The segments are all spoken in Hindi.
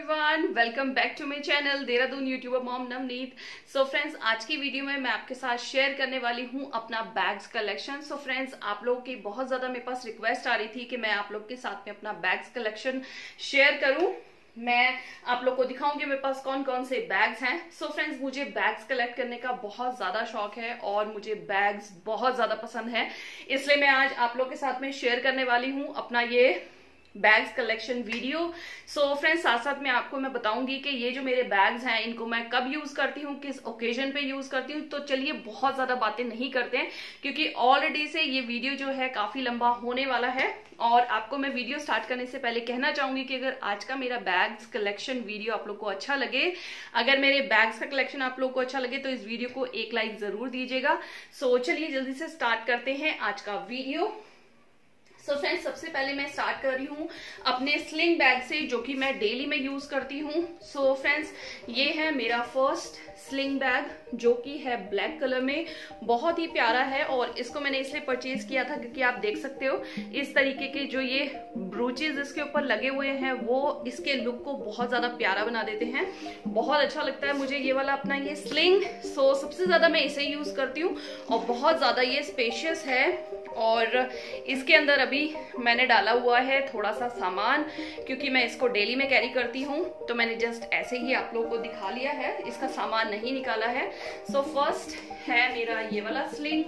Everyone, welcome back to my channel Dehradun youtuber mom Navneet. So friends, आज की वीडियो में मैं आपके साथ शेयर करने वाली हूँ अपना बैग्स कलेक्शन। सो फ्रेंड्स, आप लोगों की बहुत ज्यादा मेरे पास रिक्वेस्ट आ रही थी कि मैं आप लोग के साथ में अपना बैग्स कलेक्शन शेयर करूँ। मैं आप लोग को दिखाऊंगी मेरे पास कौन कौन से बैग्स हैं। सो फ्रेंड्स, मुझे बैग्स कलेक्ट करने का बहुत ज्यादा शौक है और मुझे बैग्स बहुत ज्यादा पसंद है, इसलिए मैं आज आप लोग के साथ में शेयर करने वाली हूँ अपना ये bags collection video. So friends, साथ साथ में आपको मैं बताऊंगी कि ये जो मेरे बैग्स हैं इनको मैं कब यूज करती हूँ, किस ओकेजन पे यूज करती हूँ। तो चलिए बहुत ज्यादा बातें नहीं करते हैं, क्योंकि ऑलरेडी से ये वीडियो जो है काफी लंबा होने वाला है। और आपको मैं वीडियो स्टार्ट करने से पहले कहना चाहूंगी कि अगर आज का मेरा बैग्स कलेक्शन वीडियो आप लोग को अच्छा लगे, अगर मेरे बैग्स का कलेक्शन आप लोग को अच्छा लगे, तो इस वीडियो को एक लाइक जरूर दीजिएगा। सो चलिए जल्दी से स्टार्ट करते हैं आज का वीडियो। सो फ्रेंड्स, सबसे पहले मैं स्टार्ट कर रही हूँ अपने स्लिंग बैग से, जो कि मैं डेली में यूज करती हूँ। सो फ्रेंड्स, ये है मेरा फर्स्ट स्लिंग बैग, जो कि है ब्लैक कलर में, बहुत ही प्यारा है। और इसको मैंने इसलिए परचेज किया था क्योंकि आप देख सकते हो इस तरीके के जो ये ब्रूचेज इसके ऊपर लगे हुए हैं वो इसके लुक को बहुत ज्यादा प्यारा बना देते हैं। बहुत अच्छा लगता है मुझे ये वाला अपना ये स्लिंग। सो सबसे ज्यादा मैं इसे यूज करती हूँ और बहुत ज्यादा ये स्पेशियस है। और इसके अंदर अभी मैंने डाला हुआ है थोड़ा सा सामान, क्योंकि मैं इसको डेली में कैरी करती हूँ, तो मैंने जस्ट ऐसे ही आप लोगों को दिखा लिया है, इसका सामान नहीं निकाला है। सो फर्स्ट है मेरा ये वाला स्लिंग।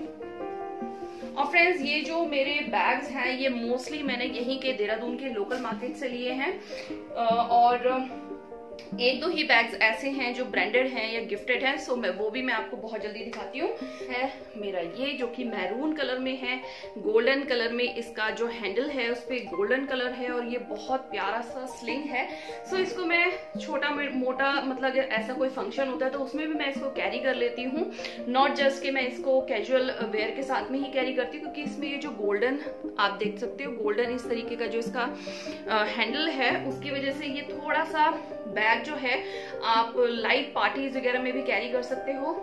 और फ्रेंड्स, ये जो मेरे बैग्स हैं ये मोस्टली मैंने यहीं के देहरादून के लोकल मार्केट से लिए हैं। और एक दो ही बैग्स ऐसे हैं जो ब्रांडेड हैं या गिफ्टेड हैं। सो वो भी मैं आपको बहुत जल्दी दिखाती हूँ। है मेरा ये जो कि मैरून कलर में है, गोल्डन कलर में इसका जो हैंडल है उस पे गोल्डन कलर है, और ये बहुत प्यारा सा स्लिंग है। सो इसको मैं छोटा मोटा, मतलब ऐसा कोई फंक्शन होता है तो उसमें भी मैं इसको कैरी कर लेती हूँ। नॉट जस्ट कि मैं इसको कैजुअल वेयर के साथ में ही कैरी करती हूँ, क्योंकि इसमें ये जो गोल्डन आप देख सकते हो, गोल्डन इस तरीके का जो इसका हैंडल है, उसकी वजह से ये थोड़ा सा बैग जो है आप लाइट पार्टीज वगैरह में भी कैरी कर सकते हो।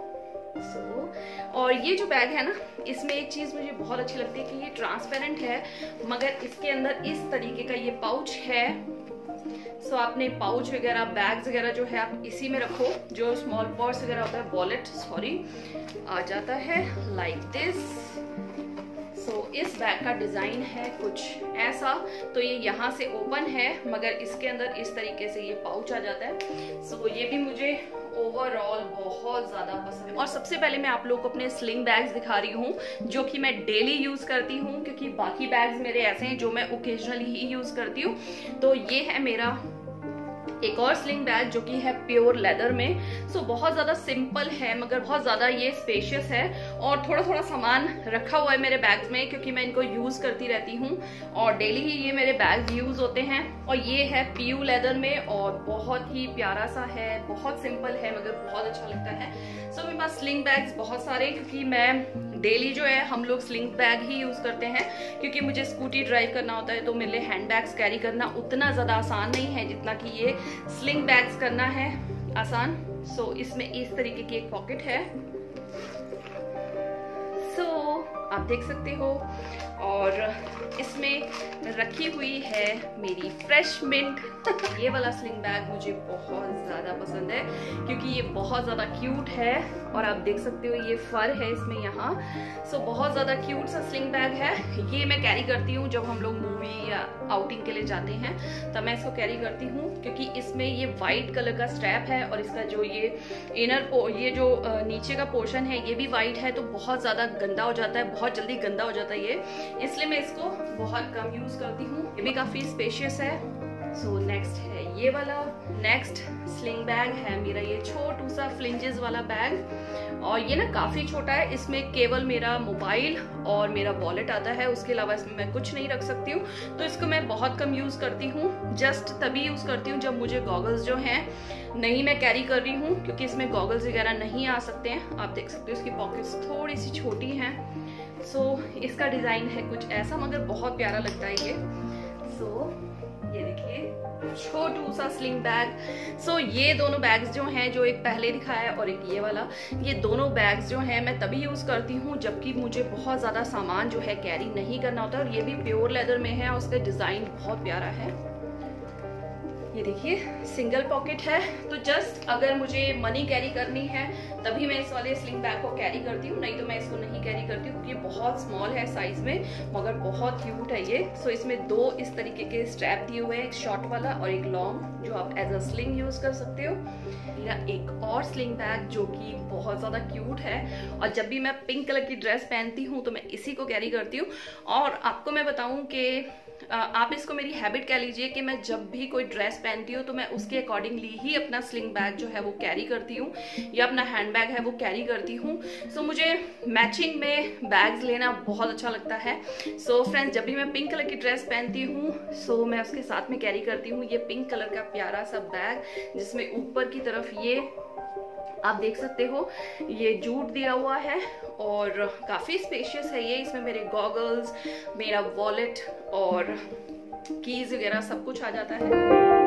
और ये जो बैग है ना, इसमें एक चीज मुझे बहुत अच्छी लगती है कि ये ट्रांसपेरेंट है, मगर इसके अंदर इस तरीके का ये पाउच है। सो आपने पाउच वगैरह, बैग्स वगैरह जो है आप इसी में रखो। जो स्मॉल पर्स वगैरह होता है, वॉलेट सॉरी, आ जाता है लाइक दिस। सो इस बैग का डिजाइन है कुछ ऐसा। तो ये यहाँ से ओपन है, मगर इसके अंदर इस तरीके से ये पाउच आ जाता है। सो ये भी मुझे ओवरऑल बहुत ज्यादा पसंद है। और सबसे पहले मैं आप लोग को अपने स्लिंग बैग्स दिखा रही हूँ, जो कि मैं डेली यूज करती हूँ, क्योंकि बाकी बैग्स मेरे ऐसे हैं जो मैं ओकेजनली ही यूज करती हूँ। तो ये है मेरा एक और स्लिंग बैग, जो कि है प्योर लेदर में। सो बहुत ज्यादा सिंपल है, मगर बहुत ज्यादा ये स्पेशियस है। और थोड़ा थोड़ा सामान रखा हुआ है मेरे बैग्स में, क्योंकि मैं इनको यूज करती रहती हूँ और डेली ही ये मेरे बैग्स यूज होते हैं। और ये है प्योर लेदर में और बहुत ही प्यारा सा है, बहुत सिंपल है, मगर बहुत अच्छा लगता है। सो मेरे पास स्लिंग बैग्स बहुत सारे, क्योंकि मैं डेली जो है हम लोग स्लिंग बैग ही यूज करते हैं, क्योंकि मुझे स्कूटी ड्राइव करना होता है तो मेरे लिए हैंड बैग्स कैरी करना उतना ज्यादा आसान नहीं है जितना कि ये स्लिंग बैग्स करना है आसान। सो इसमें इस तरीके की एक पॉकेट है, सो आप देख सकते हो। और इसमें रखी हुई है मेरी फ्रेश मिंट। ये वाला स्लिंग बैग मुझे बहुत ज्यादा पसंद है, क्योंकि ये बहुत ज्यादा क्यूट है। और आप देख सकते हो ये फर है इसमें यहाँ। सो बहुत ज्यादा क्यूट सा स्लिंग बैग है। ये मैं कैरी करती हूँ जब हम लोग मूवी या आउटिंग के लिए जाते हैं, तब मैं इसको कैरी करती हूँ, क्योंकि इसमें ये व्हाइट कलर का स्ट्रैप है और इसका जो ये ये जो नीचे का पोर्शन है ये भी व्हाइट है, तो बहुत ज्यादा गंदा हो जाता है, बहुत जल्दी गंदा हो जाता है ये, इसलिए मैं इसको बहुत कम यूज करती हूँ। ये भी काफी स्पेशियस है। सो नेक्स्ट है ये वाला। नेक्स्ट स्लिंग बैग है मेरा ये छोटू सा फ्लिंजेस वाला बैग, और ये ना काफी छोटा है। इसमें केवल मेरा मोबाइल और मेरा वॉलेट आता है, उसके अलावा इसमें मैं कुछ नहीं रख सकती हूँ। तो इसको मैं बहुत कम यूज करती हूँ, जस्ट तभी यूज करती हूँ जब मुझे गॉगल्स जो हैं नहीं मैं कैरी कर रही हूँ, क्योंकि इसमें गॉगल्स वगैरह नहीं आ सकते हैं। आप देख सकते हो इसकी पॉकेट्स थोड़ी सी छोटी हैं। सो इसका डिजाइन है कुछ ऐसा, मगर बहुत प्यारा लगता है ये। सो ये देखिए छोटू सा स्लिंग बैग। सो ये दोनों बैग्स जो हैं, जो एक पहले दिखाया है और एक ये वाला, ये दोनों बैग्स जो हैं मैं तभी यूज करती हूँ जबकि मुझे बहुत ज्यादा सामान जो है कैरी नहीं करना होता। और ये भी प्योर लेदर में है और उसका डिजाइन बहुत प्यारा है। ये देखिए सिंगल पॉकेट है, तो जस्ट अगर मुझे मनी कैरी करनी है तभी मैं इस वाले स्लिंग बैग को कैरी करती हूँ, नहीं तो मैं इसको नहीं कैरी करती हूँ क्योंकि ये बहुत स्मॉल है साइज में, मगर बहुत क्यूट है ये। सो इसमें दो इस तरीके के स्ट्रैप दिए हुए हैं, एक शॉर्ट वाला और एक लॉन्ग, जो आप एज अ स्लिंग यूज कर सकते हो। मेरा एक और स्लिंग बैग जो कि बहुत ज्यादा क्यूट है, और जब भी मैं पिंक कलर की ड्रेस पहनती हूँ तो मैं इसी को कैरी करती हूँ। और आपको मैं बताऊं कि आप इसको मेरी हैबिट कह लीजिए कि मैं जब भी कोई ड्रेस पहनती हूँ तो मैं उसके अकॉर्डिंगली ही अपना स्लिंग बैग जो है वो कैरी करती हूँ, या अपना हैंड बैग है वो कैरी करती हूँ। सो मुझे मैचिंग में बैग्स लेना बहुत अच्छा लगता है। सो फ्रेंड्स, जब भी मैं पिंक कलर की ड्रेस पहनती हूँ सो मैं उसके साथ में कैरी करती हूँ ये पिंक कलर का प्यारा सा बैग, जिसमें ऊपर की तरफ ये आप देख सकते हो ये जूट दिया हुआ है और काफी स्पेशियस है ये। इसमें मेरे गॉगल्स, मेरा वॉलेट और कीज वगैरह सब कुछ आ जाता है।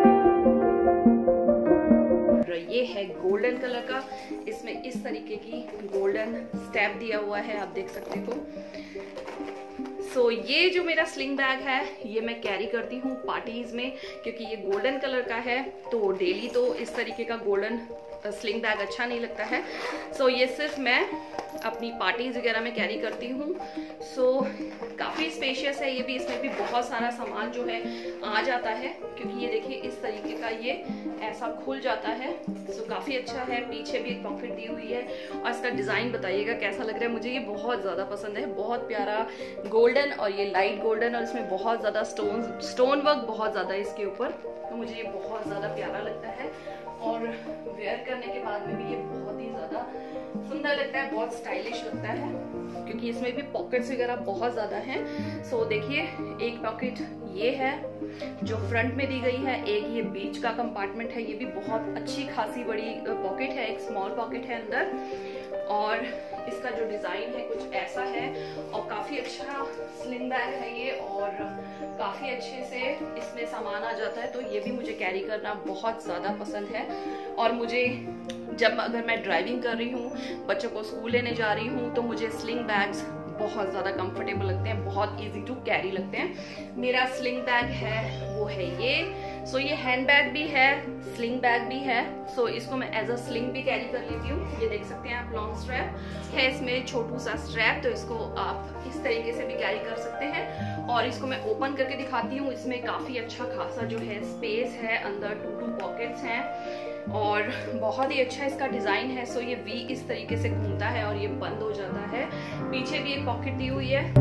ये है गोल्डन कलर का, इसमें इस तरीके की गोल्डन स्टैप दिया हुआ है, आप देख सकते हो। सो ये जो मेरा स्लिंग बैग है ये मैं कैरी करती हूँ पार्टीज में, क्योंकि ये गोल्डन कलर का है तो डेली तो इस तरीके का गोल्डन स्लिंग बैग अच्छा नहीं लगता है। सो ये सिर्फ मैं अपनी पार्टीज वगैरह में कैरी करती हूँ। सो काफ़ी स्पेशियस है ये भी, इसमें भी बहुत सारा सामान जो है आ जाता है, क्योंकि ये देखिए इस तरीके का ये ऐसा खुल जाता है। सो काफ़ी अच्छा है, पीछे भी एक पॉकेट दी हुई है, और इसका डिज़ाइन बताइएगा कैसा लग रहा है। मुझे ये बहुत ज़्यादा पसंद है, बहुत प्यारा गोल्डन और ये लाइट गोल्डन, और इसमें बहुत ज़्यादा स्टोन वर्क बहुत ज़्यादा है इसके ऊपर, तो मुझे ये बहुत ज़्यादा प्यारा लगता है। और वेयर करने के बाद में भी ये बहुत ही ज़्यादा सुंदर लगता है, बहुत स्टाइलिश लगता है, क्योंकि इसमें भी पॉकेट्स वगैरह बहुत ज़्यादा हैं। सो देखिए एक पॉकेट ये है जो फ्रंट में दी गई है, एक ये बीच का कंपार्टमेंट है, ये भी बहुत अच्छी खासी बड़ी पॉकेट है, एक स्मॉल पॉकेट है अंदर, और इसका जो डिज़ाइन है कुछ ऐसा है, और काफ़ी अच्छा स्लिंग बैग है ये, और काफ़ी अच्छे से इसमें सामान आ जाता है, तो ये भी मुझे कैरी करना बहुत ज़्यादा पसंद है। और मुझे जब अगर मैं ड्राइविंग कर रही हूँ, बच्चों को स्कूल लेने जा रही हूँ, तो मुझे स्लिंग बैग्स बहुत ज़्यादा कंफर्टेबल लगते हैं, बहुत इजी टू कैरी लगते हैं। मेरा स्लिंग बैग है वो है ये। सो ये हैंड बैग भी है, स्लिंग बैग भी है, सो इसको मैं एज अ स्लिंग भी कैरी कर लेती हूँ। ये देख सकते हैं आप, लॉन्ग स्ट्रैप है इसमें, छोटू सा स्ट्रैप, तो इसको आप इस तरीके से भी कैरी कर सकते हैं। और इसको मैं ओपन करके दिखाती हूँ, इसमें काफ़ी अच्छा खासा जो है स्पेस है, अंदर 2 पॉकेट्स हैं, और बहुत ही अच्छा इसका डिज़ाइन है। सो ये वी इस तरीके से घूमता है और ये बंद हो जाता है, पीछे भी एक पॉकेट दी हुई है।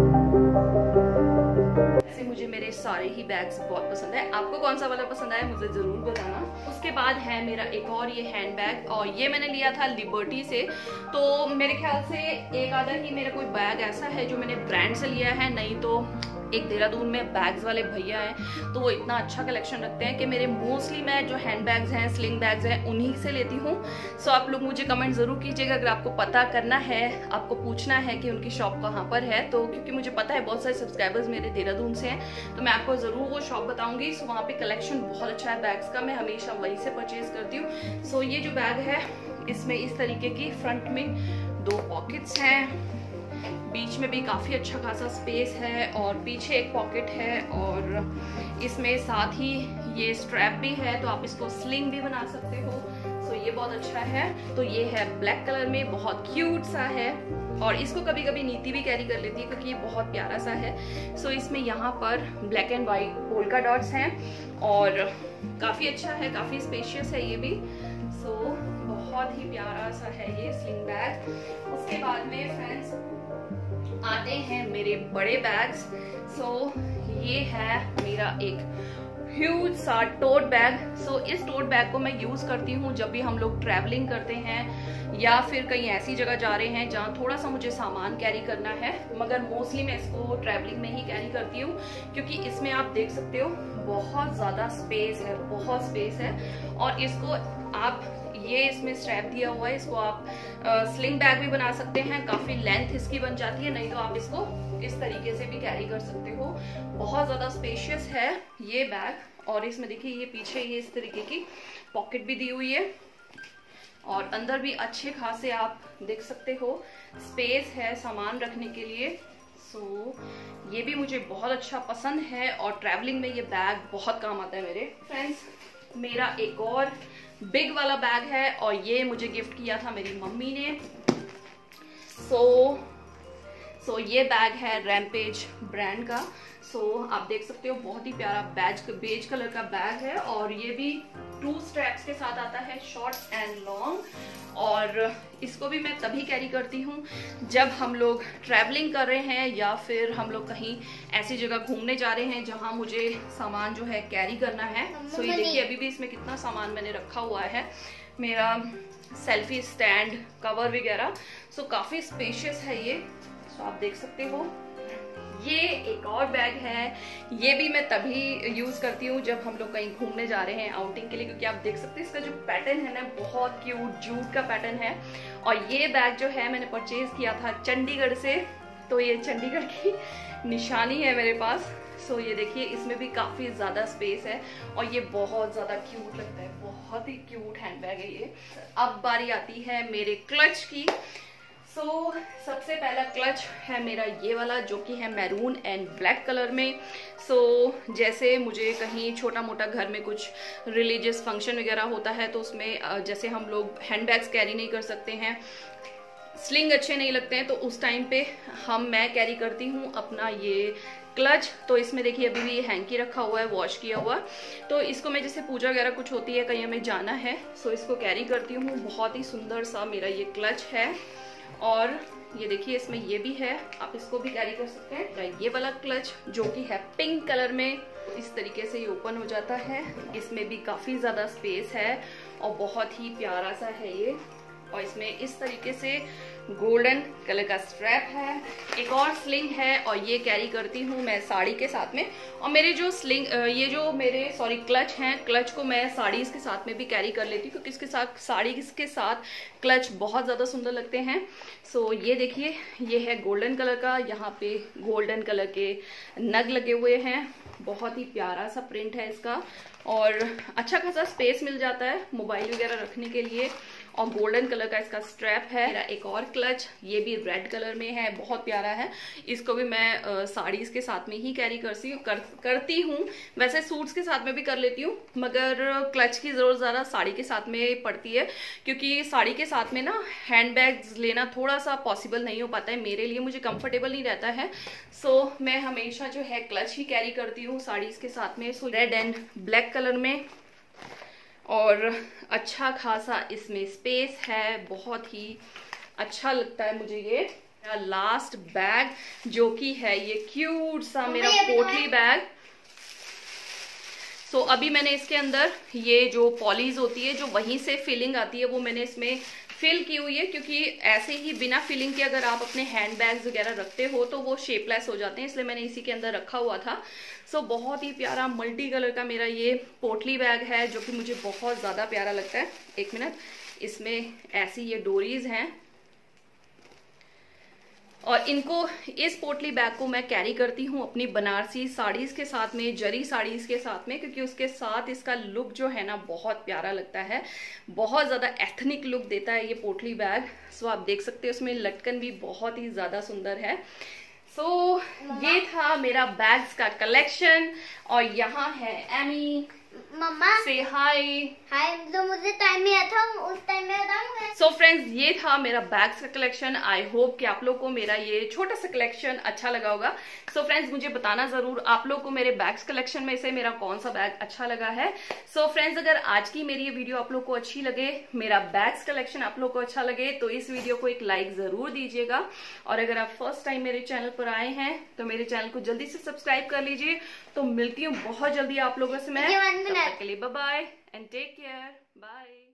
ऐसे मुझे मेरे सारे ही बैग्स बहुत पसंद है, आपको कौन सा वाला पसंद आया मुझे जरूर बताना। उसके बाद है मेरा एक और ये हैंड बैग, और ये मैंने लिया था लिबर्टी से, तो मेरे ख्याल से एक आधा ही मेरा कोई बैग ऐसा है जो मैंने ब्रांड से लिया है, नहीं तो एक देहरादून में बैग्स वाले भैया हैं तो वो इतना अच्छा कलेक्शन रखते हैं कि मेरे मोस्टली मैं जो हैंड बैग्स हैं, स्लिंग बैग्स हैं, उन्हीं से लेती हूँ। सो आप लोग मुझे कमेंट ज़रूर कीजिएगा अगर आपको पता करना है, आपको पूछना है कि उनकी शॉप कहाँ पर है, तो क्योंकि मुझे पता है बहुत सारे सब्सक्राइबर्स मेरे देहरादून से हैं, तो मैं आपको ज़रूर वो शॉप बताऊँगी। सो वहाँ पर कलेक्शन बहुत अच्छा है बैग्स का, मैं हमेशा वहीं से परचेज़ करती हूँ। सो ये जो बैग है इसमें इस तरीके की फ्रंट में 2 पॉकेट्स हैं, बीच में भी काफ़ी अच्छा खासा स्पेस है, और पीछे एक पॉकेट है, और इसमें साथ ही ये स्ट्रैप भी है, तो आप इसको स्लिंग भी बना सकते हो। सो ये बहुत अच्छा है। तो ये है ब्लैक कलर में, बहुत क्यूट सा है, और इसको कभी कभी नीति भी कैरी कर लेती है क्योंकि ये बहुत प्यारा सा है। सो इसमें यहाँ पर black and white polka dots हैं, और काफ़ी अच्छा है, काफ़ी स्पेशियस है ये भी। सो बहुत ही प्यारा सा है ये स्लिंग बैग। उसके बाद में फ्रेंड्स आते हैं मेरे बड़े बैग्स। सो ये है मेरा एक ह्यूज सा टोट बैग। सो इस टोट बैग को मैं यूज करती हूँ जब भी हम लोग ट्रैवलिंग करते हैं या फिर कहीं ऐसी जगह जा रहे हैं जहाँ थोड़ा सा मुझे सामान कैरी करना है, मगर मोस्टली मैं इसको ट्रैवलिंग में ही कैरी करती हूँ क्योंकि इसमें आप देख सकते हो बहुत ज्यादा स्पेस है, बहुत स्पेस है। और इसको आप ये इसमें स्ट्रैप दिया हुआ है, इसको आप स्लिंग बैग भी बना सकते हैं, काफी लेंथ इसकी बन जाती है, नहीं तो आप इसको इस तरीके से भी कैरी कर सकते हो। बहुत ज्यादा स्पेशियस है ये बैग, और इसमें देखिए ये पीछे ये इस तरीके की पॉकेट भी दी हुई है, और अंदर भी अच्छे खासे आप देख सकते हो स्पेस है सामान रखने के लिए। सो ये भी मुझे बहुत अच्छा पसंद है और ट्रैवलिंग में ये बैग बहुत काम आता है मेरे। फ्रेंड्स, मेरा एक और बिग वाला बैग है और ये मुझे गिफ्ट किया था मेरी मम्मी ने। सो ये बैग है रैम्पेज ब्रांड का। आप देख सकते हो बहुत ही प्यारा बेज कलर का बैग है और ये भी 2 स्ट्रैप्स के साथ आता है, शॉर्ट एंड लॉन्ग। और इसको भी मैं तभी कैरी करती हूँ जब हम लोग ट्रैवलिंग कर रहे हैं या फिर हम लोग कहीं ऐसी जगह घूमने जा रहे हैं जहाँ मुझे सामान जो है कैरी करना है। ये देखिए अभी भी इसमें कितना सामान मैंने रखा हुआ है, मेरा सेल्फी स्टैंड, कवर वगैरह। काफी स्पेशियस है ये। आप देख सकते हो ये एक और बैग है। ये भी मैं तभी यूज करती हूँ जब हम लोग कहीं घूमने जा रहे हैं आउटिंग के लिए, क्योंकि आप देख सकते हैं इसका जो पैटर्न है ना बहुत क्यूट जूट का पैटर्न है। और ये बैग जो है मैंने परचेज किया था चंडीगढ़ से, तो ये चंडीगढ़ की निशानी है मेरे पास। ये देखिए इसमें भी काफी ज्यादा स्पेस है और ये बहुत ज्यादा क्यूट लगता है, बहुत ही क्यूट हैंडबैग है ये। अब बारी आती है मेरे क्लच की। सबसे पहला क्लच है मेरा ये वाला जो कि है मैरून एंड ब्लैक कलर में। जैसे मुझे कहीं छोटा मोटा घर में कुछ रिलीजियस फंक्शन वगैरह होता है तो उसमें जैसे हम लोग हैंडबैग्स कैरी नहीं कर सकते हैं, स्लिंग अच्छे नहीं लगते हैं, तो उस टाइम पे मैं कैरी करती हूँ अपना ये क्लच। तो इसमें देखिए अभी भी ये हैंकी रखा हुआ है, वॉश किया हुआ। तो इसको मैं जैसे पूजा वगैरह कुछ होती है, कहीं हमें जाना है, इसको कैरी करती हूँ। बहुत ही सुंदर सा मेरा ये क्लच है और ये देखिए इसमें ये भी है, आप इसको भी कैरी कर सकते हैं। ये वाला क्लच जो कि है पिंक कलर में, इस तरीके से ये ओपन हो जाता है। इसमें भी काफी ज्यादा स्पेस है और बहुत ही प्यारा सा है ये। और इसमें इस तरीके से गोल्डन कलर का स्ट्रैप है। एक और स्लिंग है और ये कैरी करती हूँ मैं साड़ी के साथ में। और मेरे जो क्लच हैं, क्लच को मैं साड़ीज के साथ में भी कैरी कर लेती हूँ क्योंकि इसके साथ साड़ी के साथ क्लच बहुत ज़्यादा सुंदर लगते हैं। ये देखिए ये है गोल्डन कलर का, यहाँ पे गोल्डन कलर के नग लगे हुए हैं, बहुत ही प्यारा सा प्रिंट है इसका और अच्छा खासा स्पेस मिल जाता है मोबाइल वगैरह रखने के लिए। और गोल्डन कलर का इसका स्ट्रैप है। मेरा एक और क्लच ये भी रेड कलर में है, बहुत प्यारा है। इसको भी मैं साड़ीज के साथ में ही कैरी करती हूँ। वैसे सूट्स के साथ में भी कर लेती हूँ मगर क्लच की जरूरत ज़्यादा साड़ी के साथ में पड़ती है क्योंकि साड़ी के साथ में ना हैंड बैग्स लेना थोड़ा सा पॉसिबल नहीं हो पाता है मेरे लिए, मुझे कंफर्टेबल नहीं रहता है। मैं हमेशा जो है क्लच ही कैरी करती हूँ साड़ीज के साथ में। रेड एंड ब्लैक कलर में और अच्छा खासा इसमें स्पेस है, बहुत ही अच्छा लगता है मुझे ये। मेरा लास्ट बैग जो कि है ये क्यूट सा मेरा पोटली बैग। अभी मैंने इसके अंदर ये जो पॉलीज होती है जो वहीं से फिलिंग आती है वो मैंने इसमें फिल की हुई है क्योंकि ऐसे ही बिना फिलिंग के अगर आप अपने हैंड बैग्स वगैरह रखते हो तो वो शेपलेस हो जाते हैं, इसलिए मैंने इसी के अंदर रखा हुआ था। बहुत ही प्यारा मल्टी कलर का मेरा ये पोटली बैग है जो कि मुझे बहुत ज़्यादा प्यारा लगता है। एक मिनट, इसमें ऐसी ये डोरीज हैं और इनको इस पोटली बैग को मैं कैरी करती हूँ अपनी बनारसी साड़ीज के साथ में, जरी साड़ीज के साथ में, क्योंकि उसके साथ इसका लुक जो है ना बहुत प्यारा लगता है, बहुत ज़्यादा एथनिक लुक देता है ये पोटली बैग। आप देख सकते हो उसमें लटकन भी बहुत ही ज़्यादा सुंदर है। ये था मेरा बैग्स का कलेक्शन और यहाँ है एमी। मम्मा से हाय। जो मुझे टाइम में था उस टाइम में बताऊंगा। फ्रेंड्स ये था मेरा बैग्स का कलेक्शन। आई होप कि आप लोग को मेरा ये छोटा सा कलेक्शन अच्छा लगा होगा। फ्रेंड्स मुझे बताना जरूर आप लोग को मेरे बैग्स कलेक्शन में से मेरा कौन सा बैग अच्छा लगा है। फ्रेंड्स अगर आज की मेरी ये वीडियो आप लोग को अच्छी लगे, मेरा बैग्स कलेक्शन आप लोग को अच्छा लगे तो इस वीडियो को एक लाइक जरूर दीजिएगा। और अगर आप फर्स्ट टाइम मेरे चैनल पर आए हैं तो मेरे चैनल को जल्दी से सब्सक्राइब कर लीजिए। तो मिलती हूँ बहुत जल्दी आप लोगों से मैं, तब तक के लिए bye bye and take care, bye.